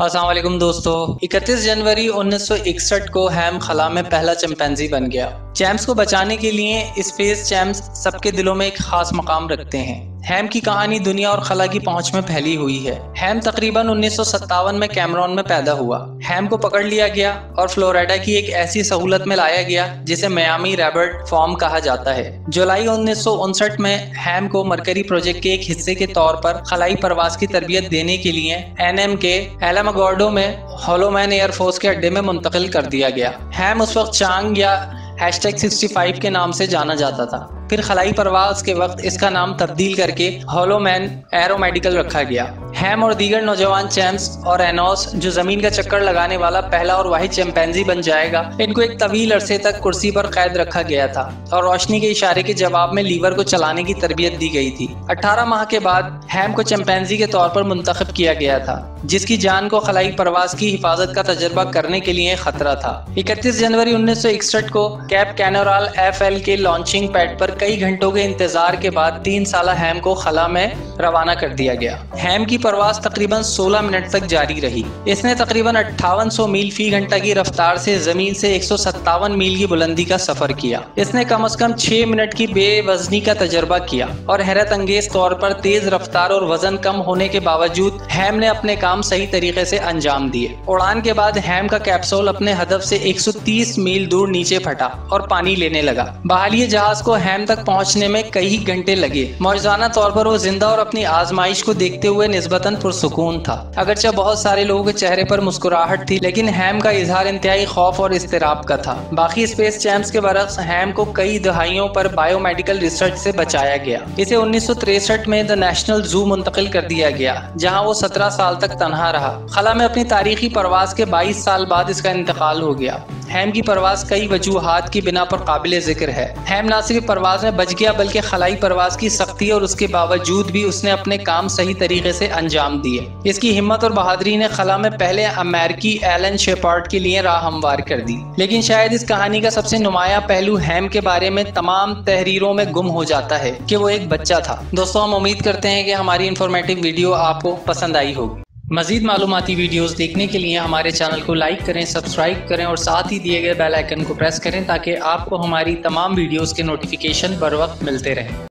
अस्सलाम वालेकुम दोस्तों। 31 जनवरी 1961 को हैम खला में पहला चिंपैंजी बन गया। चैम्प्स को बचाने के लिए स्पेस चैम्प्स सबके दिलों में एक खास मकाम रखते हैं। हैम की कहानी दुनिया और खला की पहुंच में फैली हुई है। हैम तकरीबन 1957 में कैमरून में पैदा हुआ। हैम को पकड़ लिया गया और फ्लोरिडा की एक ऐसी सहूलत में लाया गया जिसे मियामी रैबिट फार्म कहा जाता है। जुलाई 1959 में हैम को मरकरी प्रोजेक्ट के एक हिस्से के तौर पर खलाई परवास की तरबियत देने के लिए एनएम के एलामोगोर्डो में होलोमैन एयरफोर्स के अड्डे में मुंतकिल कर दिया गया। हैम उस वक्त चांग या #65 के नाम से जाना जाता था। फिर खलाई परवास के वक्त इसका नाम तब्दील करके होलोमैन एरोमेडिकल रखा गया। हैम और दीगर नौजवान चैम्प्स और एनोस, जो जमीन का चक्कर लगाने वाला पहला और वाहिद चिंपैंजी बन जाएगा, इनको एक तवील अरसे तक कुर्सी पर कैद रखा गया था और रोशनी के इशारे के जवाब में लीवर को चलाने की तरबियत दी गई थी। 18 माह के बाद हैम को चिंपैंजी के तौर पर मुंतखब किया गया था, जिसकी जान को खलाई परवास की हिफाजत का तजर्बा करने के लिए खतरा था। 31 जनवरी 1961 को कैप कैनोराल FL के लॉन्चिंग पैड पर कई घंटों के इंतजार के बाद 3 साला हैम को खला में रवाना कर दिया गया। हैम की परवास तकरीबन 16 मिनट तक जारी रही। इसने तकरीबन 5800 मील फी घंटा की रफ्तार से जमीन से 157 मील की बुलंदी का सफर किया। इसने कम से कम 6 मिनट की बेवजनी का तजर्बा किया और हैरत अंगेज तौर पर तेज रफ्तार और वजन कम होने के बावजूद हैम ने अपने काम सही तरीके से अंजाम दिए। उड़ान के बाद हैम का कैप्सूल अपने हदफ से 130 मील दूर नीचे फटा और पानी लेने लगा। बहाली जहाज को हैम तक पहुंचने में कई घंटे लगे। मौजूदा तौर पर वो जिंदा और अपनी आजमाइश को देखते हुए निस्बतन पुरसुकून था। अगरचे बहुत सारे लोगों के चेहरे पर मुस्कुराहट थी, लेकिन हैम का इजहार इंतहाई खौफ और इस्तिराब का था। बाकी स्पेस चैम्प्स के बरक्स हैम को कई दहाइयों पर बायोमेडिकल रिसर्च से बचाया गया। इसे 1963 में द नेशनल जू मुंतकिल कर दिया गया, जहाँ वो 17 साल तक तनहा रहा। खला में अपनी तारीखी परवास के 22 साल बाद इसका इंतकाल हो गया। हैम की परवास कई वजूहात की बिना पर काबिल जिक्र है। हैम न सिर्फ परवास में बच गया, बल्कि खलाई परवास की सख्ती और उसके बावजूद भी उसने अपने काम सही तरीके से अंजाम दिए। इसकी हिम्मत और बहादुरी ने खला में पहले अमेरिकी एलन शेपर्ड के लिए राह हमवार कर दी। लेकिन शायद इस कहानी का सबसे नुमाया पहलू हैम के बारे में तमाम तहरीरों में गुम हो जाता है कि वो एक बच्चा था। दोस्तों, हम उम्मीद करते हैं कि हमारी इंफॉर्मेटिव वीडियो आपको पसंद आई होगी। मज़ीद मालूमाती वीडियोस देखने के लिए हमारे चैनल को लाइक करें, सब्सक्राइब करें और साथ ही दिए गए बेल आइकन को प्रेस करें ताकि आपको हमारी तमाम वीडियोस के नोटिफिकेशन बर वक्त मिलते रहें।